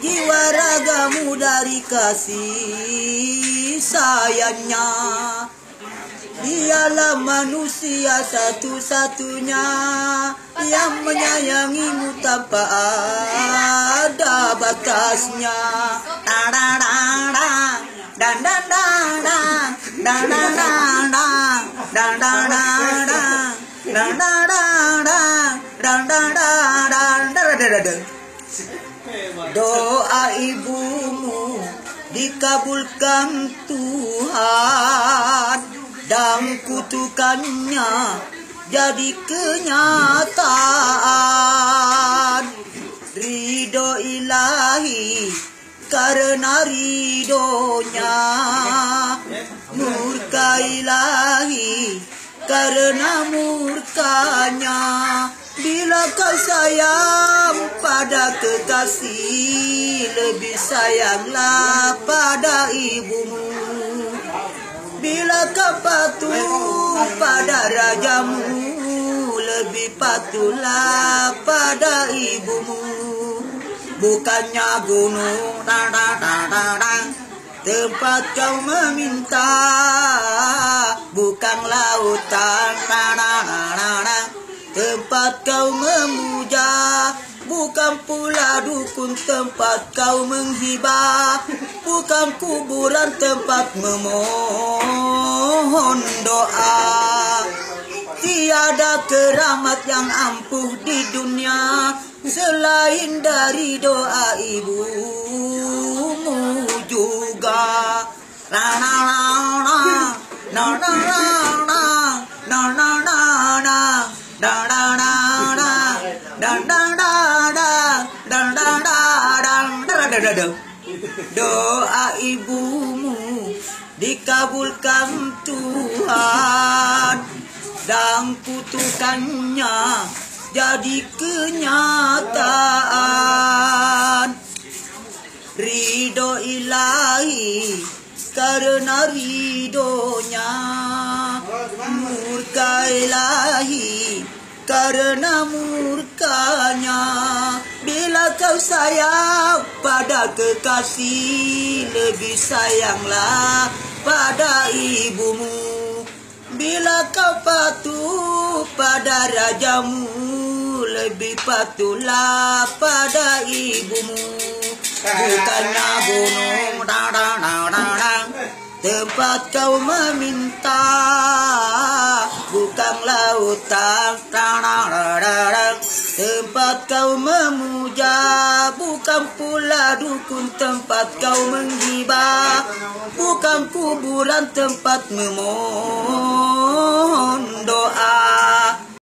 jiwa ragamu dari kasih sayangnya. Dialah manusia satu-satunya yang menyayangimu tanpa ada batasnya. Doa ibumu dikabulkan Tuhan, dan kutukannya jadi kenyataan. Ridho ilahi karena ridhonya, murka ilahi karena murkanya. Bila kau sayang pada kekasih, lebih sayanglah pada ibumu. Bila kau patuh pada rajamu, lebih patuhlah pada ibumu. Bukannya gunung tempat kau meminta, bukan lautan tempat kau memuja, bukan pula dukun tempat kau menghibah, bukan kuburan tempat memohon doa. Tiada keramat yang ampuh di dunia selain dari doa ibumu juga. La la la la la la la la la la la. Doa ibumu dikabulkan Tuhan, dan kutukannya jadi kenyataan. Ridho ilahi karena ridhonya, murka ilahi karena murkanya. Bila kau sayang pada kekasih, lebih sayanglah pada ibumu. Bila kau patuh pada rajamu, lebih patuhlah pada ibumu. Bukannya gunung tempat kau meminta, bukan lautan tempat kau memuja, bukan pula dukun tempat kau menghibah, bukan kuburan tempat memohon